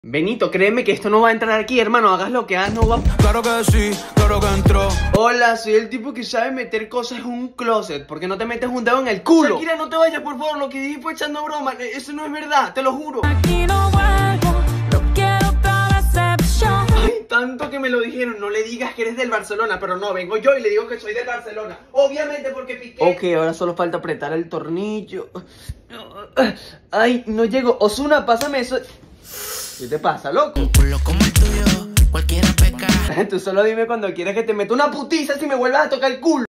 Benito, créeme que esto no va a entrar aquí, hermano. Hagas lo que hagas, no va. Claro que sí, claro que entró. Hola, soy el tipo que sabe meter cosas en un closet. ¿Por qué no te metes un dedo en el culo? Shakira, no te vayas, por favor. Lo que dije fue echando broma. Eso no es verdad, te lo juro. Aquí no vuelvo, no quiero otra decepción. Ay, tanto que me lo dijeron. No le digas que eres del Barcelona, pero no, vengo yo y le digo que soy del Barcelona. Obviamente porque piqué. Ok, ahora solo falta apretar el tornillo. Ay, no llego. Ozuna, pásame eso. ¿Qué te pasa, loco? Un culo como el tuyo, cualquiera peca. Tú solo dime cuando quieres que te meta una putiza si me vuelvas a tocar el culo.